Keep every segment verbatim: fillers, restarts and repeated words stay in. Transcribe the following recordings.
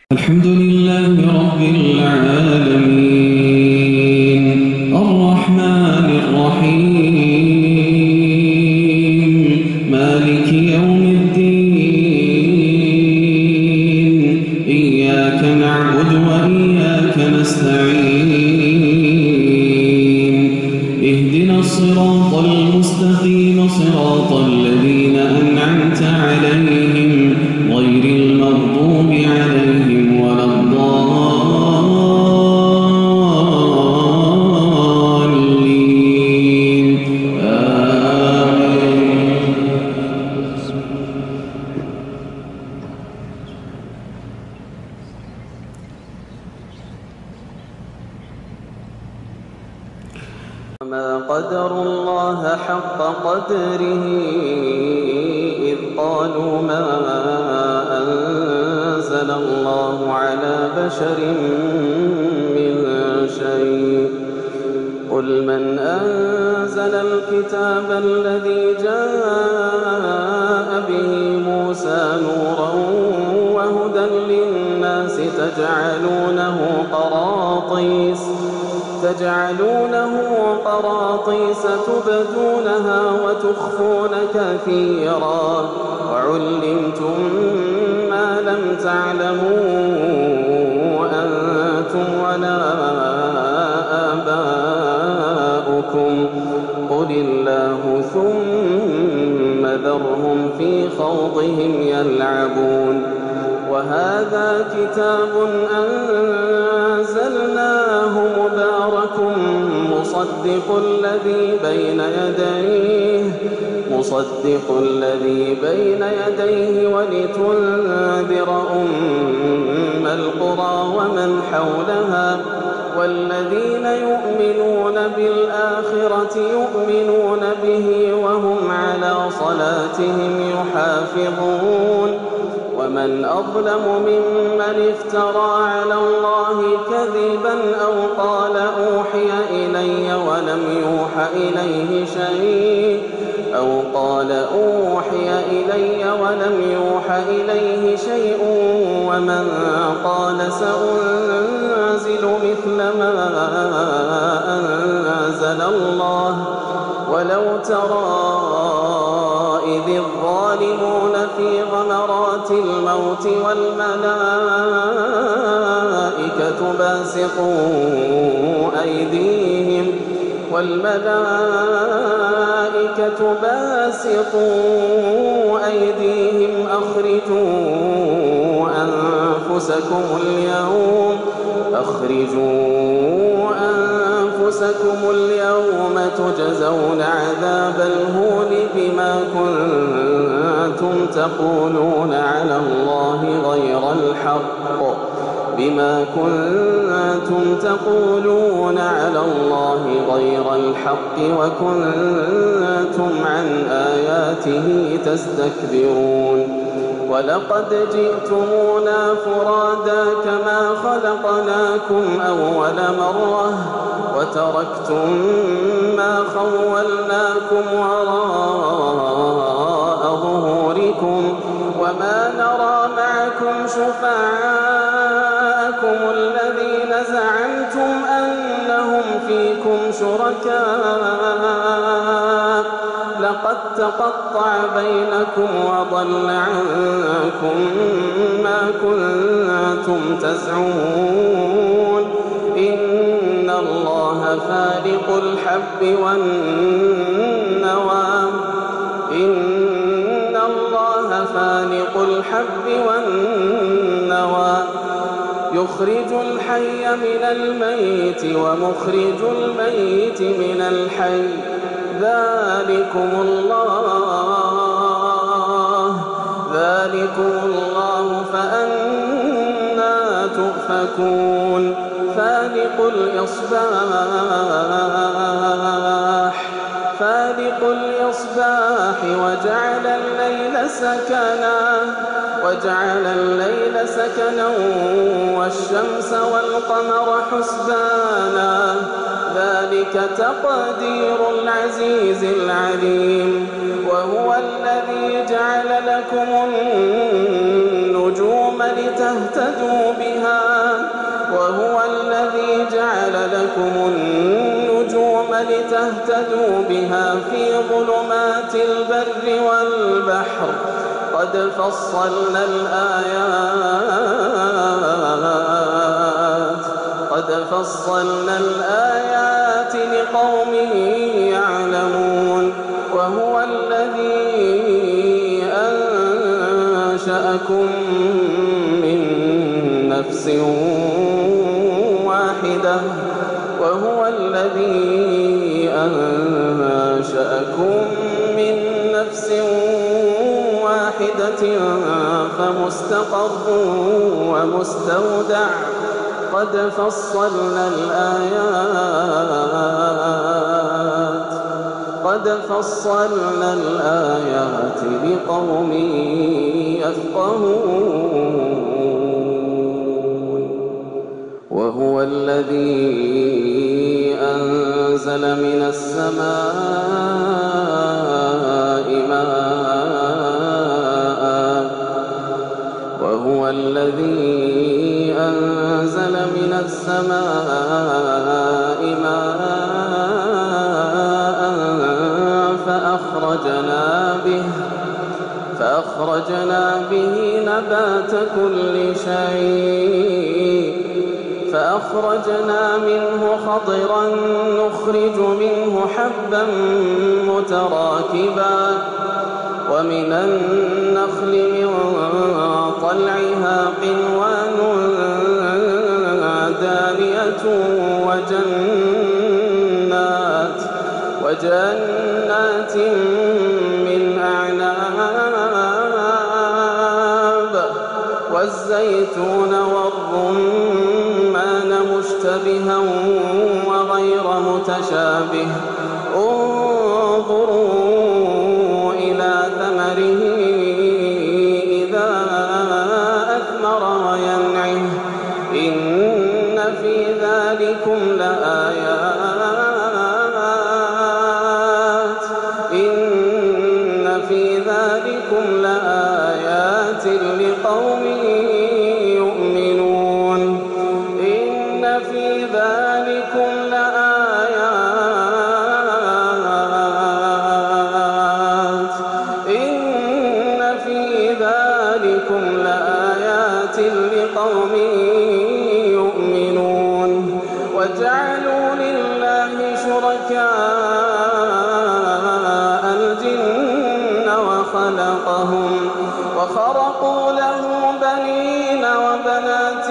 الحمد لله رب العالمين الرحمن الرحيم مالك يوم الدين إياك نعبد وإياك نستعين اهدنا الصراط المستقيم صراط الذين أنعمت عليهم غير المغضوب عليهم ولا الضالين آمين. وما قدروا الله حق قدره إذ قالوا ما أنزل الله على بشر من شيء قل من أنزل الكتاب الذي جاء به موسى نورا وهدى للناس تجعلونه قراطيس تجعلونه قراطيس تبدونها وتخفون كثيرا وعلمتم ما لم تعلموا أنتم ولا آباؤكم قل الله ثم ذرهم في خوضهم يلعبون وهذا كتاب أنزلناه مبارك مصدق الذي بين يديه مصدق الذي بين يديه ولتنذر أم القرى ومن حولها والذين يؤمنون بالآخرة يؤمنون به وهم على صلاتهم يحافظون ومن أظلم ممن افترى على الله كذبا أو قال أوحي إلي ولم يوح إليه شيء أو قال أوحي إلي ولم يوح إليه شيء ومن قال سأنزل مثل ما أنزل الله ولو ترى إذ الظالمون في غمرات الموت والملائكة باسطوا أيديهم والملائكة باسطوا أيديهم أخرجوا أنفسكم اليوم أخرجوا أنفسكم اليوم تجزون عذاب الهون بما كنتم تقولون على الله غير الحق بما كنتم تقولون على الله غير الحق وكنتم عن آياته تستكبرون ولقد جئتمونا فرادا كما خلقناكم أول مرة وتركتم ما خولناكم وراء ظهوركم وما نرى معكم شفعاءكم الذين زعمتم أنهم فيكم شركاء لقد تقطع بينكم وضل عنكم ما كنتم تزعمون إن الله فالق الحب والنوى إن الله فالق الحب والنوى يخرج الحي من الميت ومخرج الميت من الحي ذلكم الله ذلكم الله فأنى تؤفكون فالق الإصباح فالق الإصباح وجعل الليل سكنا وجعل الليل سكنا والشمس والقمر حسبانا ذلك تقدير العزيز العليم وهو الذي جعل لكم النجوم لتهتدوا لتهتدوا بها وهو الذي جعل لكم النجوم لتهتدوا بها في ظلمات البر والبحر قد فصلنا الآيات قد فصلنا الآيات لقوم يعلمون وهو الذي أنشأكم من نفس واحدة وهو الذي أنشأكم من نفس واحدة فمستقر ومستودع قد فصلنا الآيات قد فصلنا الآيات لقوم يفقهون وهو الذي أنزل من السماء ماء وهو الذي أنزل من السماء ماء فأخرجنا به فأخرجنا به نبات كل شيء فأخرجنا منه خضرا نخرج منه حبا متراكبا ومن النخل من طلعها قنوان دانية وجنات وجنات من أعناب والزيتون والرمان مشتبها وغير متشابه انظروا إلى ثمره إذا أثمر وينعه إن في ذلكم لآيات إن في ذلكم لآيات لقوم يؤمنون إن في ذلكم لآيات إن في ذلكم لآيات لقوم يؤمنون وجعلوا لله شركاء الجن وخلقهم وخرقوا له بنين وبنات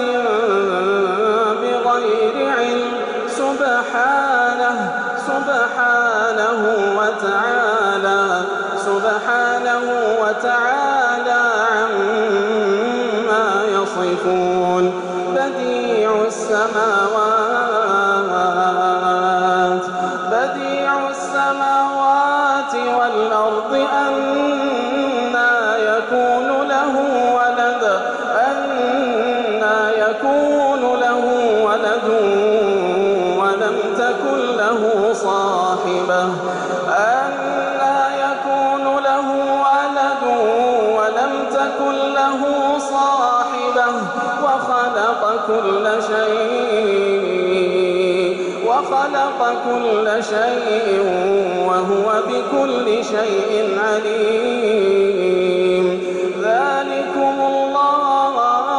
بغير علم سبحانه سبحانه وتعالى سبحانه وتعالى عما يصفون بديع السماوات بديع السماوات والأرض أنى يكون له ولد أنى يكون له ولد ولم تكن له صاحبة أنى يكون له ولد ولم تكن له صاحبة وخلق كل شيء وخلق كل شيء وهو بكل شيء عليم ذلكم الله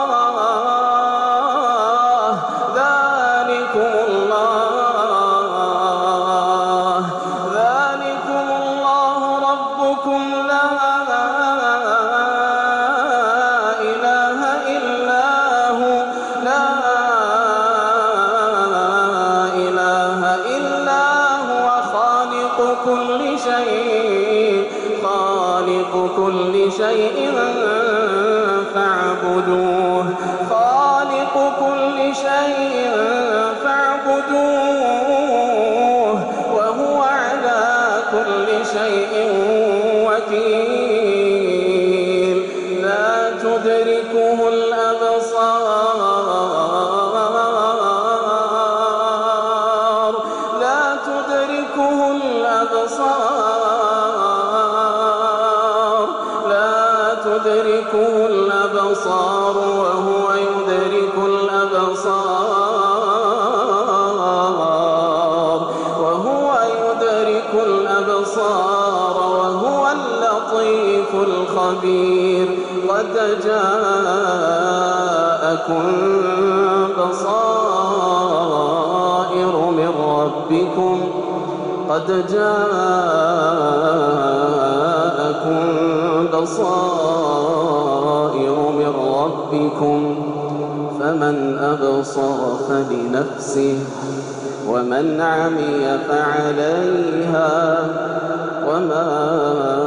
ذلكم الله ذلكم الله ربكم لا إله إلا هو لا إله إلا هو خالق كل شيء خالق كل شيء فاعبدوه خالق كل شيء فاعبدوه وهو على كل شيء وكيل لا تدركه الأبصار لا تدركه الأبصار لا تدركه الأبصار وهو الخبير قد جاءكم بصائر من ربكم قد جاءكم بصائر من ربكم فمن أبصر فلنفسه ومن عمي فعليها وما